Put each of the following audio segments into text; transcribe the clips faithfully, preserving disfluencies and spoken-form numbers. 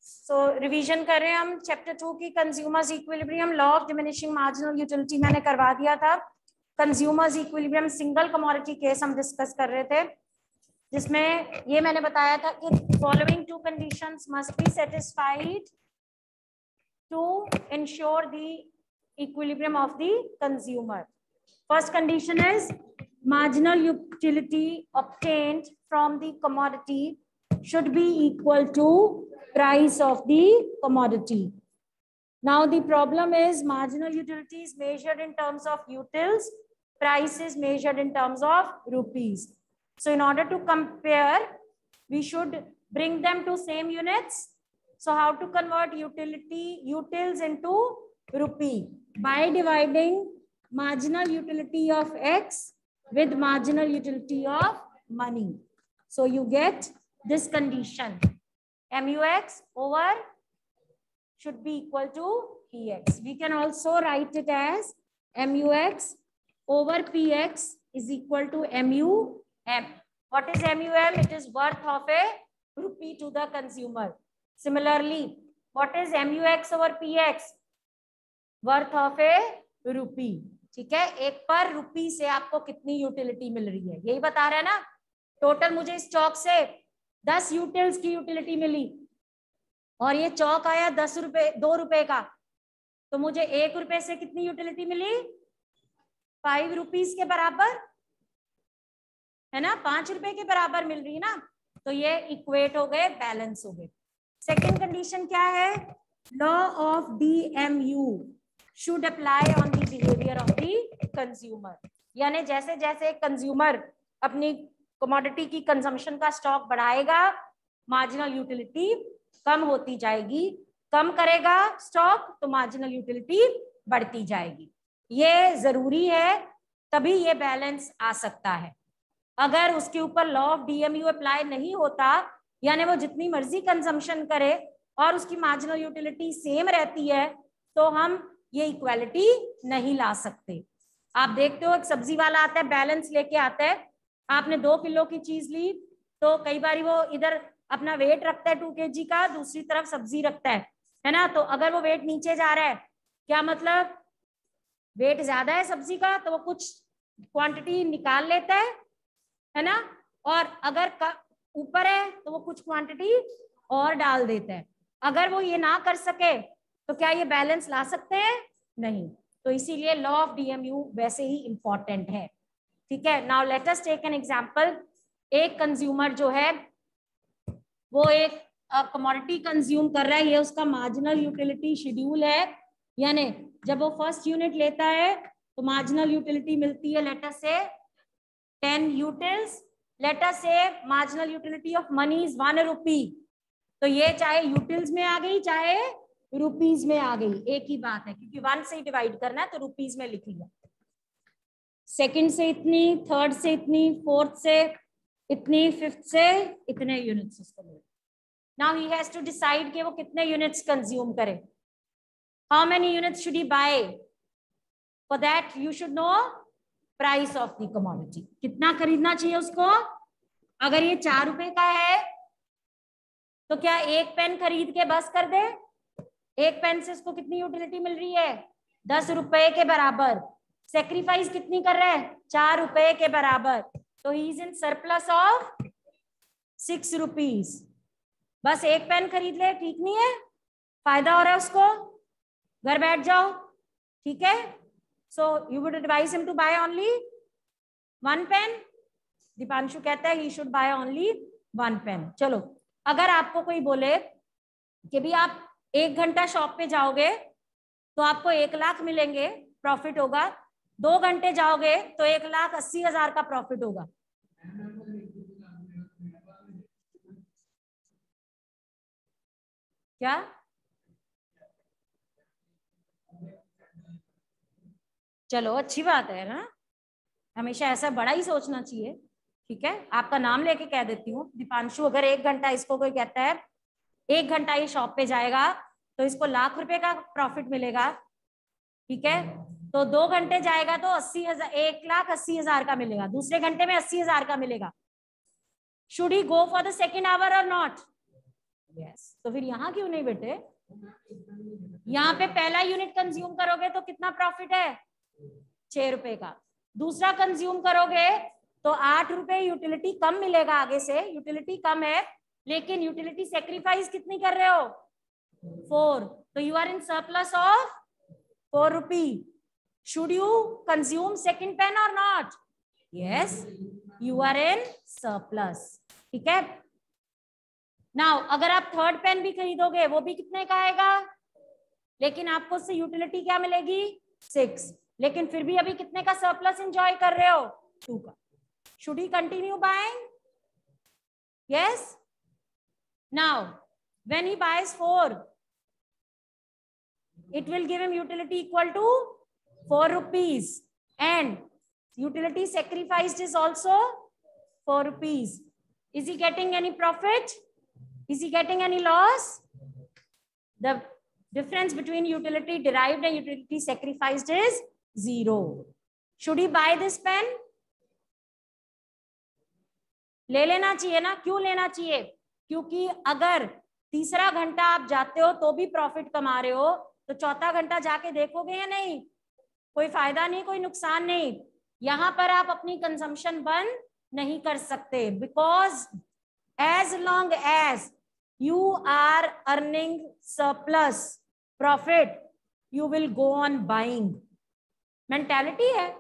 सो revision कर रहे हैं हम चैप्टर टू की consumer's equilibrium, law of diminishing marginal utility मैंने करवा दिया था। Consumer's equilibrium single commodity case हम डिस्कस कर रहे थे, जिसमें ये मैंने बताया था कि following two conditions must be satisfied to ensure the equilibrium of the consumer. First condition is marginal utility obtained from the commodity should be equal to price of the commodity. Now the problem is marginal utility is measured in terms of utils, price is measured in terms of rupees. So in order to compare, we should bring them to same units. So how to convert utility utils into rupee? By dividing marginal utility of X with marginal utility of money. So you get this condition. M U X over should be equal to P X. We can also write it as M U X over P X is equal to M U M. What is M U M? It is worth of a rupee to the consumer. Similarly, what is M U X over P X? Worth of a rupee. ठीक है, एक पर रुपी से आपको कितनी utility मिल रही है, यही बता रहे हैं ना। टोटल मुझे इस चौक से दस यूटिल्स की यूटिलिटी मिली और ये चौक आया दस रुपए दो रुपए का, तो मुझे एक रुपए से कितनी यूटिलिटी मिली? फाइव रुपीज के बराबर है ना, पांच रुपए के बराबर मिल रही है ना। तो ये इक्वेट हो गए, बैलेंस हो गए। सेकेंड कंडीशन क्या है? Law of D M U should apply on the behavior of the consumer. यानी जैसे जैसे कंज्यूमर अपनी कमोडिटी की कंजम्पशन का स्टॉक बढ़ाएगा, मार्जिनल यूटिलिटी कम होती जाएगी, कम करेगा स्टॉक तो मार्जिनल यूटिलिटी बढ़ती जाएगी। ये जरूरी है, तभी ये बैलेंस आ सकता है। अगर उसके ऊपर लॉ ऑफ डीएमयू अप्लाई नहीं होता, यानी वो जितनी मर्जी कंजम्पशन करे और उसकी मार्जिनल यूटिलिटी सेम रहती है, तो हम ये इक्वालिटी नहीं ला सकते। आप देखते हो एक सब्जी वाला आता है, बैलेंस लेके आता है। आपने दो किलो की चीज ली तो कई बार वो इधर अपना वेट रखता है टू केजी का, दूसरी तरफ सब्जी रखता है, है ना। तो अगर वो वेट नीचे जा रहा है, क्या मतलब वेट ज्यादा है सब्जी का, तो वो कुछ क्वांटिटी निकाल लेता है, है ना। और अगर ऊपर है तो वो कुछ क्वांटिटी और डाल देता है। अगर वो ये ना कर सके तो क्या ये बैलेंस ला सकते हैं? नहीं। तो इसीलिए लॉ ऑफ डीएमयू वैसे ही इंपॉर्टेंट है। ठीक है, now let us take an example. एक कंज्यूमर जो है वो एक कमोडिटी कंज्यूम कर रहा है, ये उसका मार्जिनल यूटिलिटी शेड्यूल है। यानी जब वो फर्स्ट यूनिट लेता है तो मार्जिनल यूटिलिटी मिलती है लेट अस से ten utils. Let us say marginal utility of money is one rupee. तो ये चाहे यूटिल्स में आ गई चाहे रुपीज में आ गई, एक ही बात है, क्योंकि वन से ही डिवाइड करना है तो रुपीज में लिख लिया। सेकंड से इतनी, थर्ड से इतनी, फोर्थ से इतनी, फिफ्थ से इतने यूनिट्स उसको मिले। Now he has to decide कि वो कितने यूनिट्स कंज्यूम करे। How many units should he buy? For that you should know price of the commodity. कितना खरीदना चाहिए उसको? अगर ये चार रुपए का है तो क्या एक पेन खरीद के बस कर दे? एक पेन से उसको कितनी यूटिलिटी मिल रही है? दस रुपए के बराबर। सेक्रीफाइस कितनी कर रहा है? चार रुपए के बराबर। तो he is in surplus of six rupees. बस एक पेन खरीद ले, ठीक नहीं है, फायदा हो रहा है उसको, घर बैठ जाओ। ठीक है, so you would advise him to buy only one pen. Deepanshu कहता है he should buy only one pen. चलो, अगर आपको कोई बोले कि भी आप एक घंटा शॉप पे जाओगे तो आपको एक लाख मिलेंगे, प्रॉफिट होगा। दो घंटे जाओगे तो एक लाख अस्सी हजार का प्रॉफिट होगा। क्या? चलो अच्छी बात है ना, हमेशा ऐसा बड़ा ही सोचना चाहिए। ठीक है, आपका नाम लेके कह देती हूँ, दीपांशु अगर एक घंटा, इसको कोई कहता है एक घंटा ये शॉप पे जाएगा तो इसको लाख रुपए का प्रॉफिट मिलेगा। ठीक है, तो दो घंटे जाएगा तो अस्सी हजार एक लाख अस्सी हजार का मिलेगा, दूसरे घंटे में अस्सी हजार का मिलेगा। Should he go for the second hour और नॉट? यस, तो फिर यहाँ क्यों नहीं बेटे? यहाँ पे पहला यूनिट कंज्यूम करोगे तो कितना प्रॉफिट है? छह रुपए का। दूसरा कंज्यूम करोगे तो आठ रुपए यूटिलिटी कम मिलेगा आगे से, यूटिलिटी कम है, लेकिन यूटिलिटी सेक्रीफाइस कितनी कर रहे हो? फोर। तो you are in surplus of four rupee. Should you consume second pen और not? Yes, you are in surplus. ठीक है। नाउ अगर आप थर्ड पेन भी खरीदोगे वो भी कितने का आएगा? लेकिन आपको उससे यूटिलिटी क्या मिलेगी? सिक्स। लेकिन फिर भी अभी कितने का सरप्लस एंजॉय कर रहे हो? टू का। Should he continue buying? Yes. Now when he buys four, it will give him utility equal to four rupees, and utility sacrificed is also four rupees. Is he getting any profit? Is he getting any loss? The difference between utility derived and utility sacrificed is zero. Should he buy this pen? ले लेना चाहिए ना? क्यों लेना चाहिए? क्योंकि अगर तीसरा घंटा आप जाते हो तो भी प्रॉफिट कमा रहे हो, तो चौथा घंटा जाके देखोगे या नहीं? कोई फायदा नहीं, कोई नुकसान नहीं। यहां पर आप अपनी कंजम्पशन बंद नहीं कर सकते, because as long as you are earning surplus profit you will go on buying. Mentality है।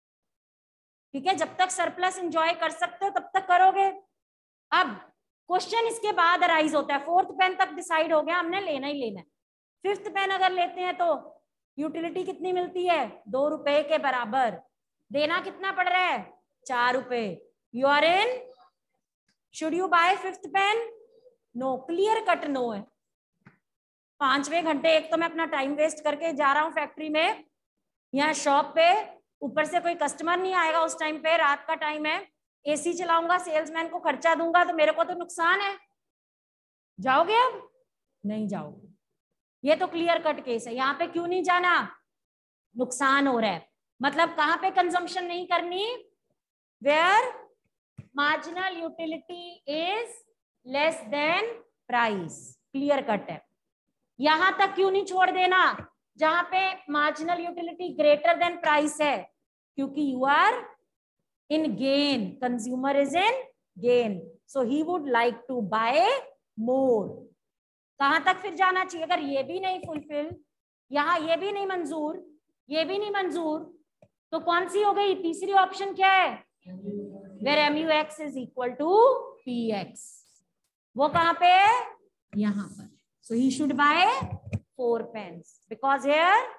ठीक है, जब तक सरप्लस एंजॉय कर सकते हो तब तक करोगे। अब क्वेश्चन इसके बाद अराइज होता है, फोर्थ पेन तक डिसाइड हो गया हमने लेना ही लेना है, फिफ्थ पेन अगर लेते हैं तो यूटिलिटी कितनी मिलती है? दो रुपए के बराबर। देना कितना पड़ रहा है? चार रुपए। You are in. Should you buy fifth pen? No, clear cut no है। पांचवें घंटे एक तो मैं अपना टाइम वेस्ट करके जा रहा हूँ फैक्ट्री में, यहाँ शॉप पे, ऊपर से कोई कस्टमर नहीं आएगा उस टाइम पे, रात का टाइम है, एसी चलाऊंगा, सेल्समैन को खर्चा दूंगा, तो मेरे को तो नुकसान है। जाओगे? अब नहीं जाओगे। ये तो क्लियर कट केस है। यहाँ पे क्यों नहीं जाना? नुकसान हो रहा है। मतलब कहाँ पे कंजम्पशन नहीं करनी? Where marginal utility is less than price. Clear cut है। यहां तक क्यों नहीं छोड़ देना जहां पे marginal utility greater than price है? क्योंकि you are in gain, consumer is in gain, so he would like to buy more. कहां तक फिर जाना चाहिए? अगर ये भी नहीं फुलफिल, यहाँ ये भी नहीं मंजूर, ये भी नहीं मंजूर, तो कौन सी हो गई? तीसरी ऑप्शन क्या है? Where M U X is equal to P X. वो कहां पे? यहाँ पर। So he should buy four pens because here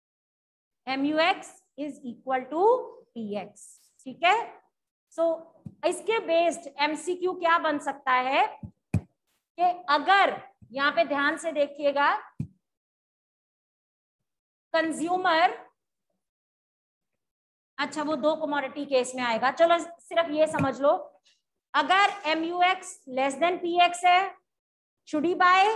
M U X is equal to P X. ठीक है। सो so, इसके बेस्ड एमसीक्यू क्या बन सकता है कि अगर यहाँ पे ध्यान से देखिएगा, कंज्यूमर, अच्छा वो दो कमोडिटी केस में आएगा, चलो सिर्फ ये समझ लो, अगर M U X less than P X है, शुड ही बाय?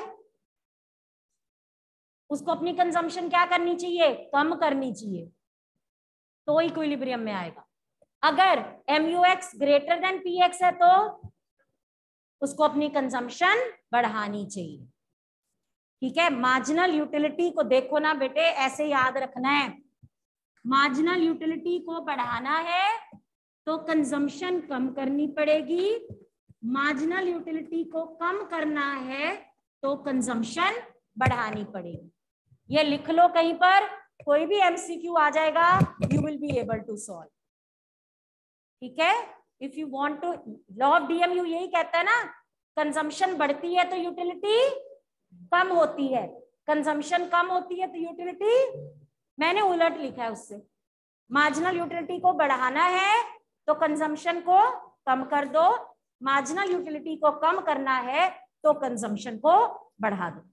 उसको अपनी कंजम्पशन क्या करनी चाहिए? कम करनी चाहिए, तो इक्विलिब्रियम में आएगा। अगर M U X greater than P X है तो उसको अपनी कंजम्पशन बढ़ानी चाहिए। ठीक है। मार्जिनल यूटिलिटी को देखो ना बेटे, ऐसे याद रखना है, मार्जिनल यूटिलिटी को बढ़ाना है तो कंजम्पशन कम करनी पड़ेगी, मार्जिनल यूटिलिटी को कम करना है तो कंजम्पशन बढ़ानी पड़ेगी। ये लिख लो कहीं पर, कोई भी एमसीक्यू आ जाएगा, you will be able to solve. ठीक है। If you want to, law of DMU यही कहता है ना, कंजम्पशन बढ़ती है तो यूटिलिटी कम होती है, कंजम्पशन कम होती है तो यूटिलिटी, मैंने उलट लिखा है उससे, मार्जिनल यूटिलिटी को बढ़ाना है तो कंजम्पशन को कम कर दो, मार्जिनल यूटिलिटी को कम करना है तो कंजम्पशन को बढ़ा दो।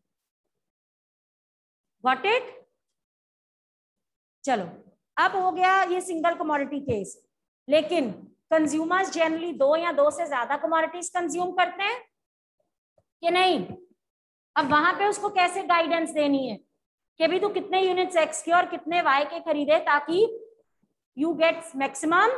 Got it? चलो, अब हो गया ये सिंगल कमोडिटी केस, लेकिन कंज्यूमर्स जनरली दो या दो से ज्यादा कमोडिटीज कंज्यूम करते हैं कि नहीं? अब वहां पे उसको कैसे गाइडेंस देनी है कि भी तू कितने यूनिट्स एक्स के और कितने वाई के खरीदे ताकि यू गेट मैक्सिमम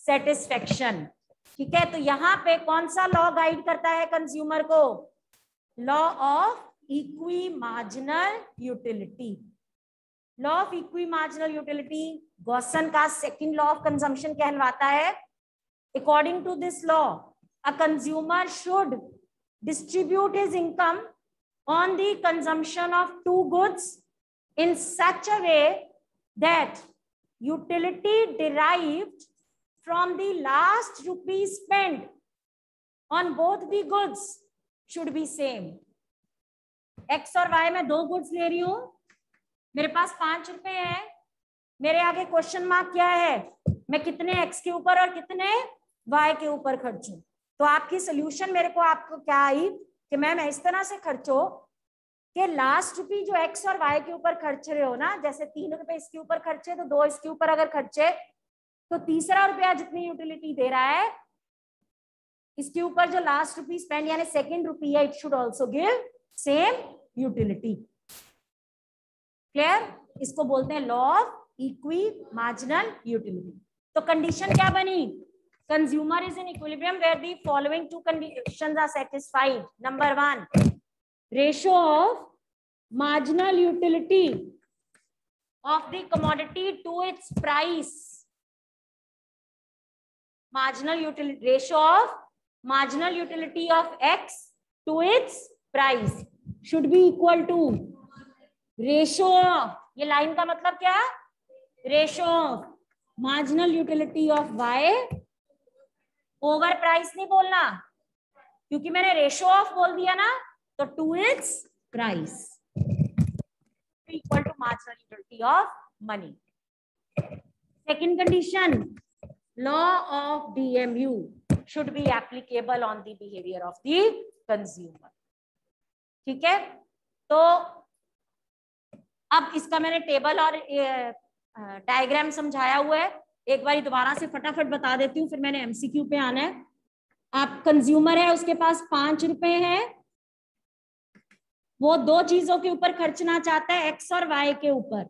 सेटिस्फेक्शन। ठीक है। तो यहाँ पे कौन सा लॉ गाइड करता है कंज्यूमर को? Law of equi marginal utility. Law of equi marginal utility Gossen का सेकंड लॉ ऑफ कंजम्पशन कहलवाता है। According to this law, a consumer should distribute his income on the consumption of two goods in such a way that utility derived from the last rupee spent on both the goods should be same. X और Y में दो goods ले रही हूं, मेरे पास पांच रुपए है, मेरे आगे क्वेश्चन मार्क क्या है, मैं कितने X के ऊपर और कितने Y के ऊपर खर्चूं। तो आपकी सोल्यूशन मेरे को आपको क्या आई कि मैम इस तरह से खर्चो कि लास्ट रुपी जो एक्स और वाई के ऊपर खर्च रहे हो ना, जैसे तीन रुपए इसके ऊपर खर्चे तो दो इसके ऊपर अगर खर्चे तो तीसरा रुपया जितनी यूटिलिटी दे रहा है इसके ऊपर जो लास्ट रुपी स्पेंड यानी सेकंड रुपी है, it should also give same utility. Clear? इसको बोलते हैं law of equi marginal utility. तो कंडीशन क्या बनी? Consumer is in equilibrium where the following two conditions are satisfied. Number one, ratio of marginal utility of the commodity to its price. Marginal utility ratio of marginal utility of X to its price should be equal to ratio of, ये line का मतलब क्या है? Ratio of marginal utility of Y over price नहीं बोलना, क्योंकि मैंने ratio of बोल दिया ना, तो to its price equal to marginal utility of money. Second condition, law of DMU should be applicable on the behaviour of the consumer. ठीक है, तो अब इसका मैंने टेबल और डायग्राम समझाया हुआ है, एक बार दोबारा से फटाफट बता देती हूँ, फिर मैंने एमसीक्यू पे आना है। आप कंज्यूमर है, उसके पास पांच रुपए हैं, वो दो चीजों के ऊपर खर्चना चाहता है, एक्स और वाई के ऊपर।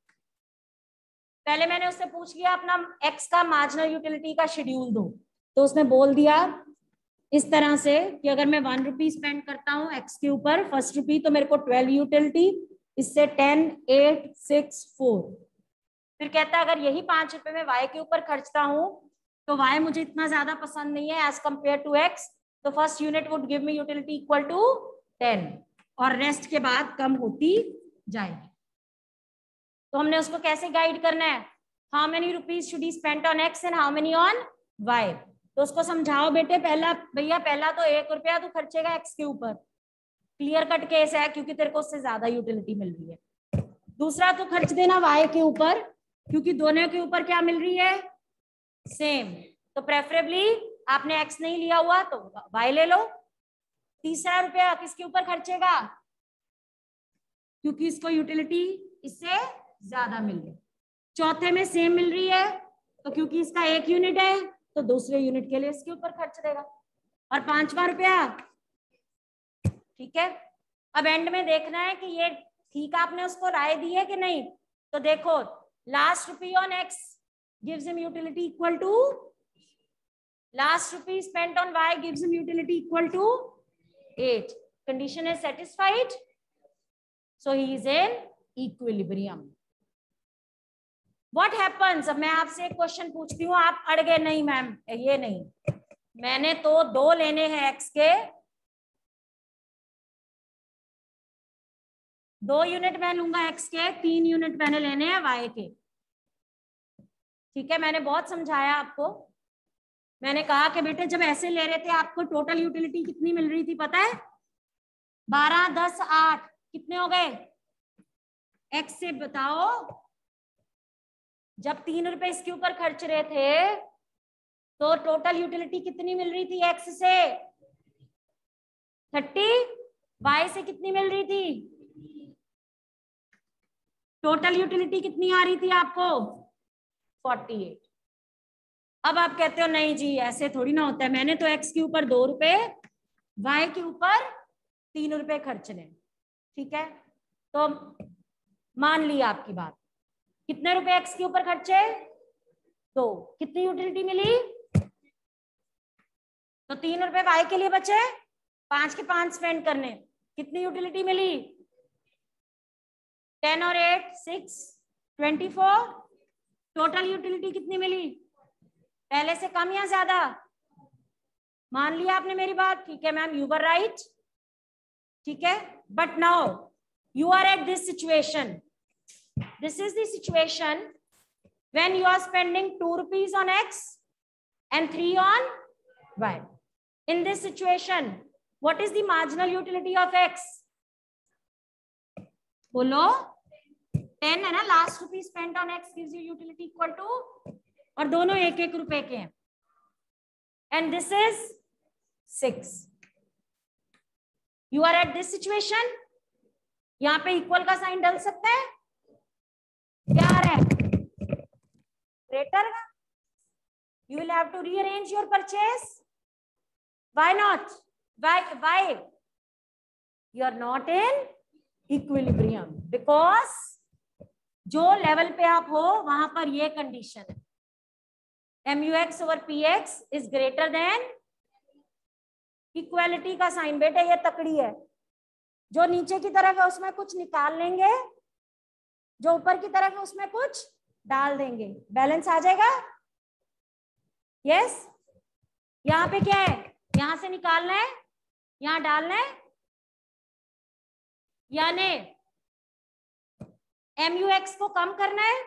पहले मैंने उससे पूछ लिया अपना एक्स का मार्जिनल यूटिलिटी का शेड्यूल दो, तो उसने बोल दिया इस तरह से कि अगर मैं वन रुपी स्पेंड करता हूँ एक्स के ऊपर फर्स्ट रुपी, तो मेरे को ट्वेल्व यूटिलिटी, इससे टेन, एट, सिक्स, फोर। फिर कहता है अगर यही पांच रुपए में वाई के ऊपर खर्चता हूँ तो वाई मुझे इतना ज्यादा पसंद नहीं है एज कंपेयर टू एक्स, तो first unit would give me utility equal to ten और रेस्ट के बाद कम होती जाएगी। तो हमने उसको कैसे गाइड करना है? How many rupees should he spend on x and how many on y. तो उसको समझाओ बेटे, पहला भैया पहला तो एक रुपया तो खर्चेगा एक्स के ऊपर, क्लियर कट केस है क्योंकि तेरे को उससे ज्यादा यूटिलिटी मिल रही है। दूसरा तो खर्च देना वाई के ऊपर, क्योंकि दोनों के ऊपर क्या मिल रही है? सेम। तो प्रेफरेबली आपने एक्स नहीं लिया हुआ तो वाई ले लो। तीसरा रुपया किसके ऊपर खर्चेगा? क्योंकि इसको यूटिलिटी इससे ज्यादा मिल रही है। चौथे में सेम मिल रही है, तो क्योंकि इसका एक यूनिट है तो दूसरे यूनिट के लिए इसके ऊपर खर्च देगा। और पांचवा रुपया, ठीक है, अब एंड में देखना है कि ये ठीक आपने उसको राय दी है कि नहीं। तो देखो, last rupee on x gives him utility equal to last rupee spent on y gives him utility equal to eight. Condition is satisfied, so he is in equilibrium. What happens? अब मैं आपसे एक क्वेश्चन पूछती हूँ, आप अड़ गए नहीं मैम, ये नहीं, मैंने तो दो लेने हैं x के, दो यूनिट मैं लूंगा x के, तीन यूनिट मैंने लेने हैं y के। ठीक है, मैंने बहुत समझाया आपको। मैंने कहा कि बेटे जब ऐसे ले रहे थे आपको टोटल यूटिलिटी कितनी मिल रही थी पता है? बारह, दस, आठ, कितने हो गए? एक्स से बताओ, जब तीन रुपए इसके ऊपर खर्च रहे थे तो टोटल यूटिलिटी कितनी मिल रही थी एक्स से? थर्टी। वाई से कितनी मिल रही थी? टोटल यूटिलिटी कितनी आ रही थी आपको? Forty eight. अब आप कहते हो नहीं जी ऐसे थोड़ी ना होता है, मैंने तो एक्स के ऊपर दो रुपए, वाई के ऊपर तीन रुपए खर्चने। ठीक है, तो मान ली आपकी बात, कितने रुपए एक्स के ऊपर खर्चे? दो। कितनी यूटिलिटी मिली? तो तीन रुपए वाई के लिए बचे, पांच के पांच स्पेंड करने, कितनी यूटिलिटी मिली? टेन और eight six, twenty four. Total utility कितनी मिली? पहले से कम या ज्यादा? मान लिया आपने मेरी बात, ठीक है मैम, यू वर राइट, ठीक है। But now you are at this situation, this is the situation when you are spending two rupees on X and three on Y. In this situation, what is the marginal utility of X? बोलो, ten है ना, last rupee spent on X gives you utility equal to, और दोनों एक एक रुपए के हैं, and this is six. You are at this situation. यहाँ पे इक्वल का साइन डाल सकते हैं? क्या आ रहा है? Greater. You will have to rearrange your purchase. Why not? Why? Why? You are not in equilibrium because जो लेवल पे आप हो वहां पर ये कंडीशन है, mux over px is greater than equality का साइन। बेटे ये तकड़ी है, जो नीचे की तरफ है उसमें कुछ निकाल लेंगे, जो ऊपर की तरफ है उसमें कुछ डाल देंगे, बैलेंस आ जाएगा। यस, यहाँ पे क्या है, यहां से निकालना है, यहां डालना है, यानी mux को कम करना है,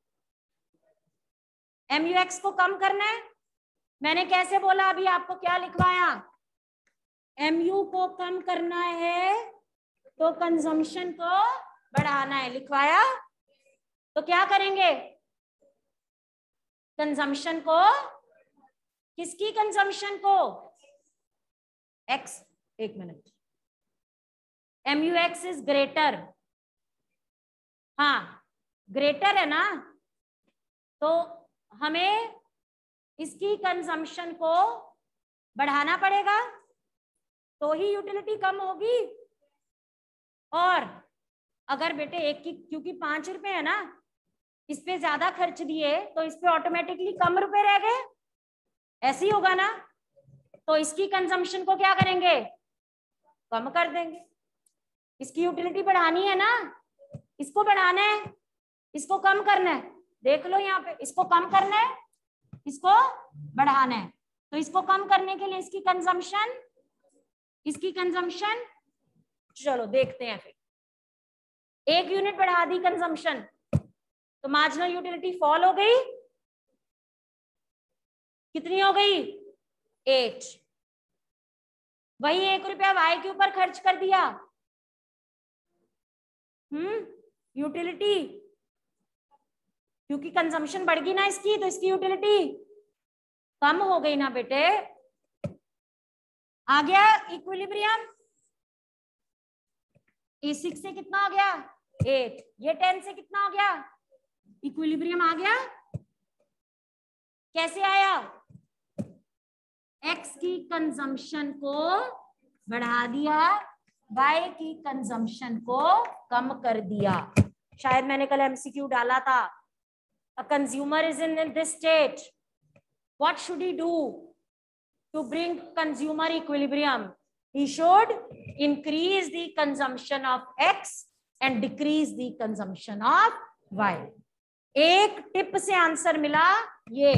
mux को कम करना है। मैंने कैसे बोला अभी आपको, क्या लिखवाया? mu को कम करना है तो कंजम्पशन को बढ़ाना है, लिखवाया। तो क्या करेंगे? कंजम्पशन को, किसकी कंजम्पशन को? X, एक मिनट, mux इज ग्रेटर, हाँ ग्रेटर है ना, तो हमें इसकी कंजम्पशन को बढ़ाना पड़ेगा, तो ही यूटिलिटी कम होगी। और अगर बेटे एक की, क्योंकि पांच रुपए है ना, इस पे ज्यादा खर्च दिए तो इस पे ऑटोमेटिकली कम रुपए रह गए, ऐसे ही होगा ना। तो इसकी कंजम्पशन को क्या करेंगे? कम कर देंगे। इसकी यूटिलिटी बढ़ानी है ना, इसको बढ़ाना है, इसको कम करना है। देख लो यहाँ पे, इसको कम करना है, इसको बढ़ाना है। तो इसको कम करने के लिए इसकी कंजम्पशन, इसकी कंजम्पशन, चलो देखते हैं फिर। एक यूनिट बढ़ा दी कंजम्पशन, तो मार्जिनल यूटिलिटी फॉल हो गई, कितनी हो गई? एट। वही एक रुपया वाई के ऊपर खर्च कर दिया, हम्म यूटिलिटी, क्योंकि कंजम्पशन बढ़ गई ना इसकी, तो इसकी यूटिलिटी कम हो गई ना बेटे। आ गया इक्विलिब्रियम। ए सिक्स से कितना हो गया? एट। ये टेन से कितना हो गया? इक्विलिब्रियम आ गया। कैसे आया? एक्स की कंजम्पशन को बढ़ा दिया, वाई की कंजम्पशन को कम कर दिया। शायद मैंने कल एमसीक्यू डाला था, a consumer is in this state, what should he do to bring consumer equilibrium? He should increase the consumption of X and decrease the consumption of Y. एक टिप से आंसर मिला, ये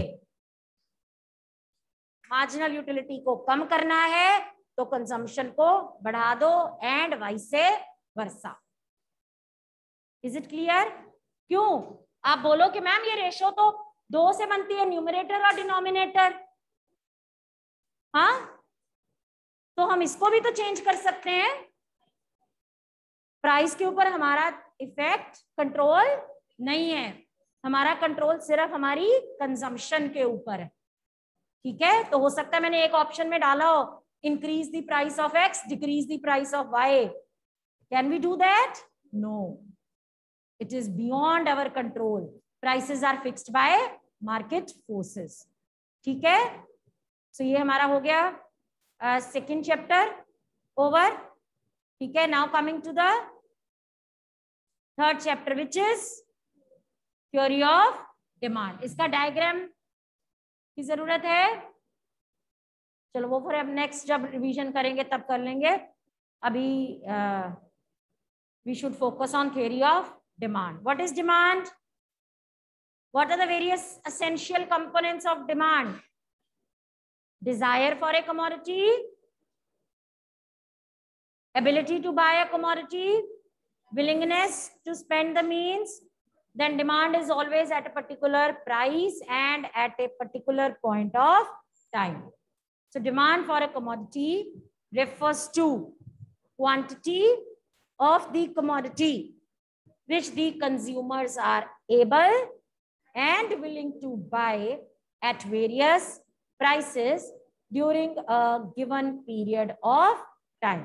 मार्जिनल यूटिलिटी को कम करना है तो consumption को बढ़ा दो, and vice versa. Is it clear? क्यों? आप बोलो कि मैम ये रेशो तो दो से बनती है, न्यूमरेटर और डिनोमिनेटर। हाँ, तो हम इसको भी तो चेंज कर सकते हैं। प्राइस के ऊपर हमारा इफेक्ट, कंट्रोल नहीं है, हमारा कंट्रोल सिर्फ हमारी कंजम्पशन के ऊपर है। ठीक है, तो हो सकता है मैंने एक ऑप्शन में डाला हो, increase the price of x, decrease the price of y. Can we do that? No, it is beyond our control. Prices are fixed by market forces. ठीक है, सो so ये हमारा हो गया सेकेंड चैप्टर ओवर। ठीक है, now coming to the third chapter which is theory of demand. इसका diagram की जरूरत है, चलो वो फिर अब नेक्स्ट जब रिवीजन करेंगे तब कर लेंगे। अभी we should focus on theory of demand. What is demand? What are the various essential components of demand? Desire for a commodity, ability to buy a commodity, willingness to spend the means. Then demand is always at a particular price and at a particular point of time. So demand for a commodity refers to quantity of the commodity which the consumers are able and willing to buy at various prices during a given period of time.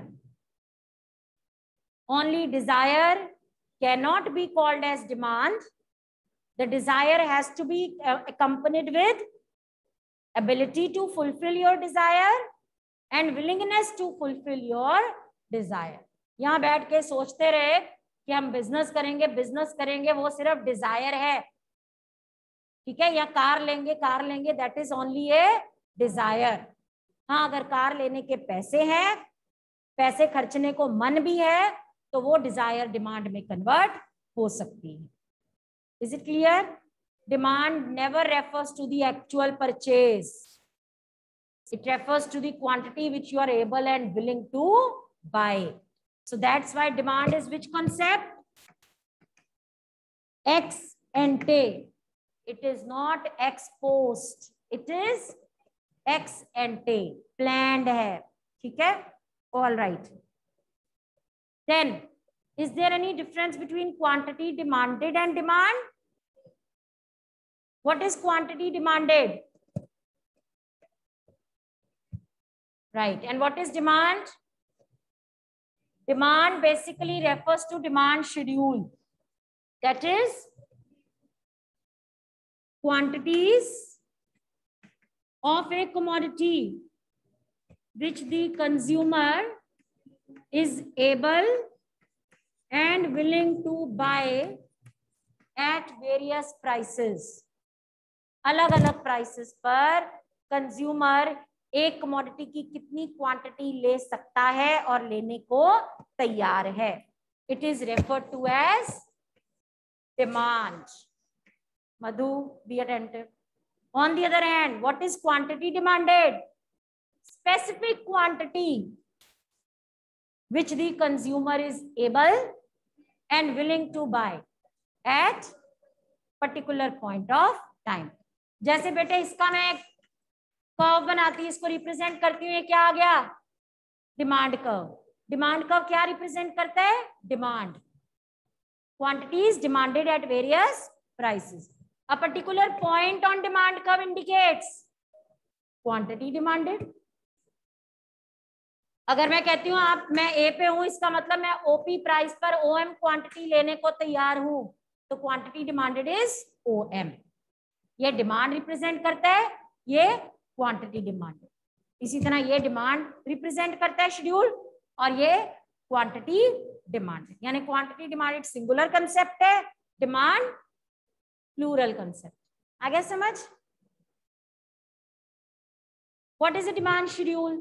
Only desire cannot be called as demand. The desire has to be accompanied with ability to fulfill your desire and willingness to fulfill your desire. यहाँ बैठ के सोचते रहे कि हम business करेंगे business करेंगे, वो सिर्फ डिजायर है, ठीक है, या कार लेंगे कार लेंगे, that is only a desire. हाँ, अगर कार लेने के पैसे हैं, पैसे खर्चने को मन भी है, तो वो डिजायर डिमांड में कन्वर्ट हो सकती है. Is it clear? Demand never refers to the actual purchase. It refers to the quantity which you are able and willing to buy. So that's why demand is which concept? Ex ante. It is not ex post, it is ex ante, planned है, ठीक है? All right. Then, is there any difference between quantity demanded and demand? What is quantity demanded? Right. And what is demand? Demand basically refers to demand schedule. That is quantities of a commodity which the consumer is able and willing to buy at various prices. अलग अलग prices पर consumer एक commodity की कितनी quantity ले सकता है और लेने को तैयार है. It is referred to as demand. Madhu, be attentive. On the other hand, what is quantity demanded? Specific quantity which the consumer is able and willing to buy at particular point of time. जैसे बेटे इसका मैं एक curve बनाती हूँ, इसको represent करती हूँ, ये क्या आ गया? Demand curve. डिमांड कर्व क्या रिप्रेजेंट करता है? Demand. Quantities demanded at various prices. A particular point on demand curve indicates quantity demanded. अगर मैं कहती हूँ आप मैं ए पे हूं, इसका मतलब मैं ओपी प्राइस पर ओएम क्वांटिटी लेने को तैयार हूं, तो क्वांटिटी डिमांडेड इज ओएम. ये डिमांड रिप्रेजेंट करता है, ये क्वांटिटी डिमांडेड. इसी तरह ये डिमांड रिप्रेजेंट करता है शेड्यूल और ये क्वांटिटी डिमांडेड. यानी क्वांटिटी डिमांडेड सिंगुलर कंसेप्ट है, डिमांड प्लूरल कंसेप्ट. आ गया समझ? What is a demand schedule?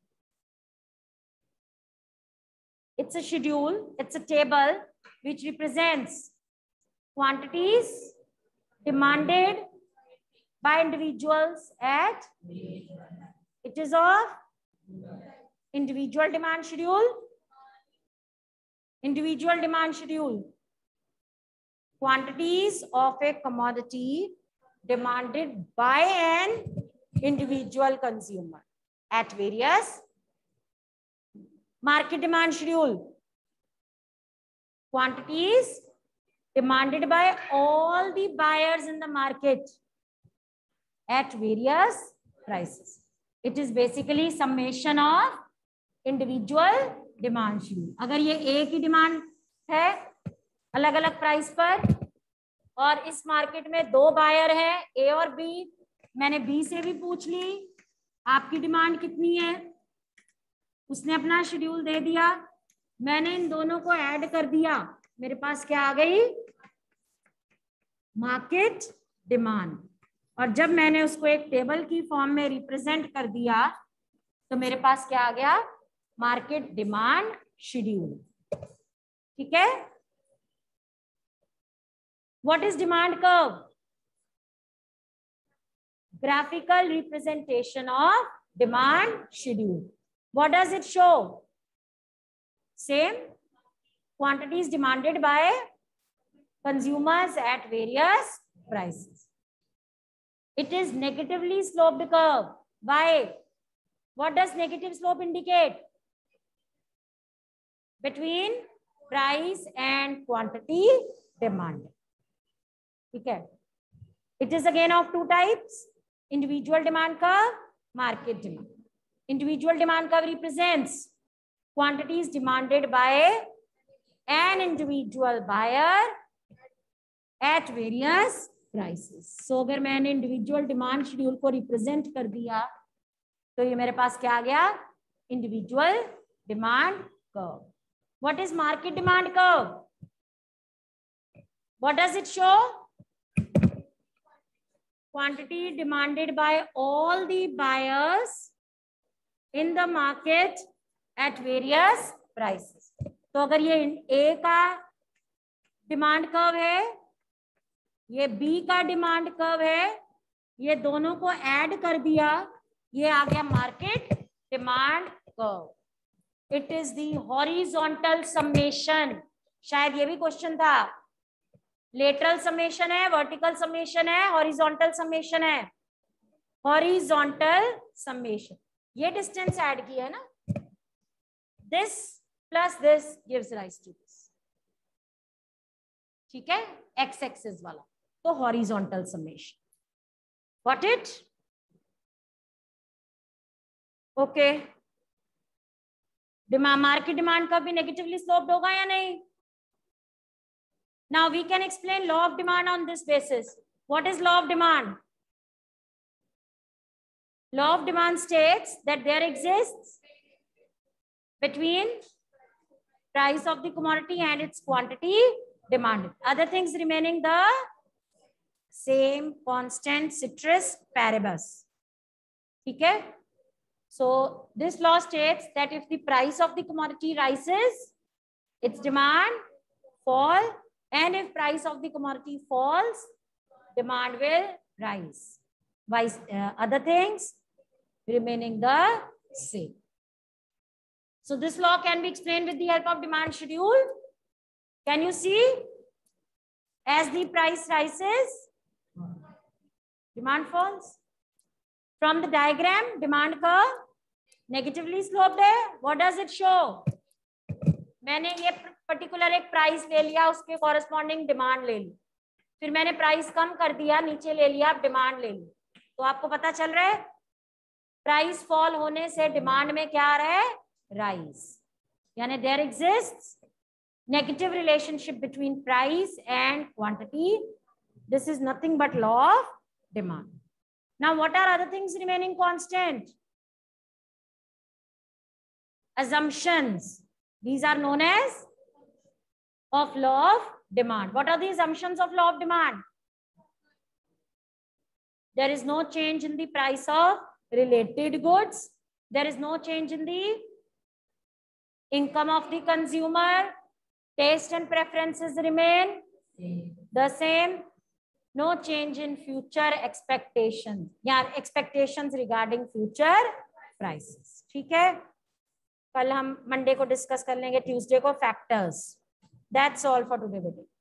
It's a schedule, it's a table which represents quantities demanded by individuals at, it is of individual demand schedule, individual demand schedule, quantities of a commodity demanded by an individual consumer at various. Market demand schedule, quantities demanded by all the buyers in the market at various prices. It is basically summation of individual demand schedule. अगर ये A की demand है अलग अलग price पर और इस market में दो बायर है A और B, मैंने B से भी पूछ ली आपकी डिमांड कितनी है, उसने अपना शेड्यूल दे दिया, मैंने इन दोनों को ऐड कर दिया, मेरे पास क्या आ गई? Market demand. और जब मैंने उसको एक टेबल की फॉर्म में रिप्रेजेंट कर दिया तो मेरे पास क्या आ गया? Market demand schedule. ठीक है. What is demand curve? Graphical representation of demand schedule. What does it show? Same quantities demanded by consumers at various prices. It is negatively sloped curve. Why? What does negative slope indicate? Between price and quantity demand. ठीक है. It is again of two types. Individual demand curve, market demand. Individual demand curve represents quantities demanded by an individual buyer at various prices. So अगर मैंने individual demand schedule को represent कर दिया तो ये मेरे पास क्या आ गया? Individual demand curve. What is market demand curve? What does it show? Quantity demanded by all the buyers in the market at various prices. तो अगर ये A का डिमांड कर्व है, ये B का डिमांड कर्व है, ये दोनों को ऐड कर दिया, ये आ गया market demand curve. It is the horizontal summation. शायद ये भी क्वेश्चन था. लेटरल समेशन है, वर्टिकल समेशन है, हॉरिजॉन्टल समेशन है. हॉरिजॉन्टल समेशन, ये डिस्टेंस ऐड किया है ना, this plus this gives rise to this. ठीक है, एक्स एक्सिस वाला. तो horizontal summation. Got it? Okay. Demand, market demand का भी नेगेटिवली स्लोप्ड होगा या नहीं? Now we can explain law of demand on this basis. What is law of demand? Law of demand states that there exists between price of the commodity and its quantity demanded. Other things remaining the same, constant, ceteris paribus. Okay? So this law states that if the price of the commodity rises, its demand fall. And if price of the commodity falls, demand will rise. Vice, uh, other things remaining the same. So this law can be explained with the help of demand schedule. Can you see? As the price rises, demand falls. From the diagram, demand curve negatively sloped है. What does it show? मैंने ये particular एक price ले लिया, उसके corresponding demand ले ली, फिर मैंने प्राइस कम कर दिया, नीचे ले लिया, डिमांड ले ली. तो आपको पता चल रहा है प्राइस फॉल होने से डिमांड में क्या आ रहा है? राइज. यानी there exists negative relationship between price and quantity. This is nothing but law of demand. Now what are other things remaining constant? assumptions. These are known as of law of demand. What are the assumptions of law of demand? There is no change in the price of related goods. There is no change in the income of the consumer. Taste and preferences remain the same. No change in future expectations. Yeah, expectations regarding future prices. ठीक है? कल हम Monday को discuss कर लेंगे, Tuesday को factors. That's all for today बेटा.